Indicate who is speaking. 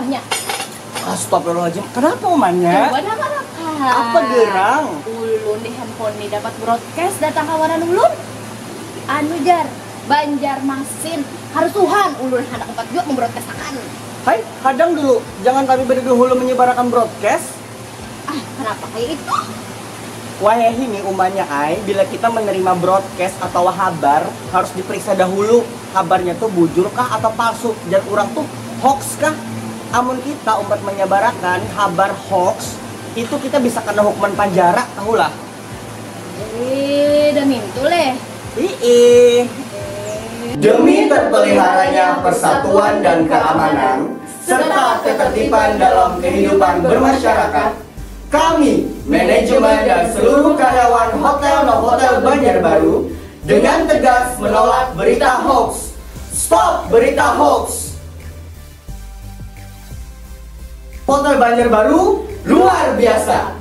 Speaker 1: umahnya.
Speaker 2: Astagfirullahaladzim, kenapa umahnya?
Speaker 1: Coba apa?
Speaker 2: Apa gerang?
Speaker 1: Ulun di handphone nih dapat broadcast datang kawanan ulun. Anu jar, Banjarmasin harus Tuhan ulun hendak 4 juga membroadcastakan.
Speaker 2: Hai, kadang dulu, jangan kami berdahulu menyebarkan broadcast.
Speaker 1: Kenapa kayak itu?
Speaker 2: Wah ini umumnya bila kita menerima broadcast atau kabar harus diperiksa dahulu kabarnya tuh bujur kah atau palsu dan orang tuh hoax kah. Amun kita umat menyebarkan kabar hoax itu kita bisa kena hukuman penjara, tahu lah.
Speaker 1: Demi itu leh.
Speaker 2: Demi terpeliharanya persatuan dan keamanan serta ketertiban dalam kehidupan bermasyarakat, kami, manajemen dan seluruh karyawan Hotel Novotel Banjarbaru dengan tegas menolak berita hoax. Stop berita hoax. Hotel Banjarbaru luar biasa.